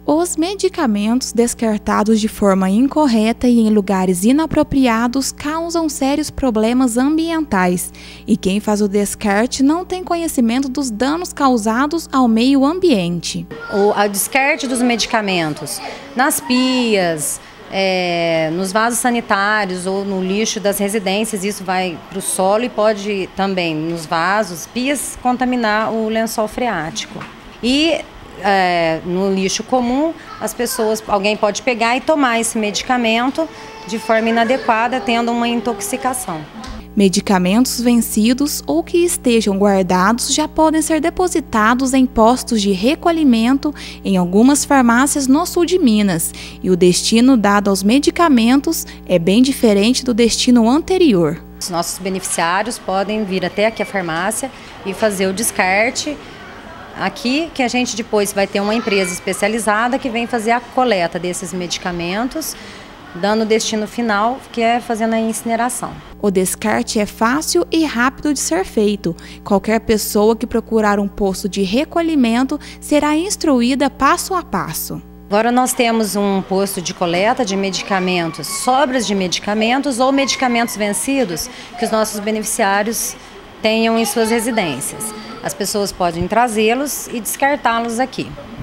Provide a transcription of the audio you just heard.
Os medicamentos descartados de forma incorreta e em lugares inapropriados causam sérios problemas ambientais, e quem faz o descarte não tem conhecimento dos danos causados ao meio ambiente. O descarte dos medicamentos nas pias, nos vasos sanitários ou no lixo das residências, isso vai para o solo e pode também, nos vasos, pias, contaminar o lençol freático. E no lixo comum, alguém pode pegar e tomar esse medicamento de forma inadequada, tendo uma intoxicação. Medicamentos vencidos ou que estejam guardados já podem ser depositados em postos de recolhimento em algumas farmácias no sul de Minas, e o destino dado aos medicamentos é bem diferente do destino anterior. Os nossos beneficiários podem vir até aqui a farmácia e fazer o descarte. Aqui que a gente depois vai ter uma empresa especializada que vem fazer a coleta desses medicamentos, dando o destino final, que é fazendo a incineração. O descarte é fácil e rápido de ser feito. Qualquer pessoa que procurar um posto de recolhimento será instruída passo a passo. Agora nós temos um posto de coleta de medicamentos, sobras de medicamentos ou medicamentos vencidos que os nossos beneficiários tenham em suas residências. As pessoas podem trazê-los e descartá-los aqui.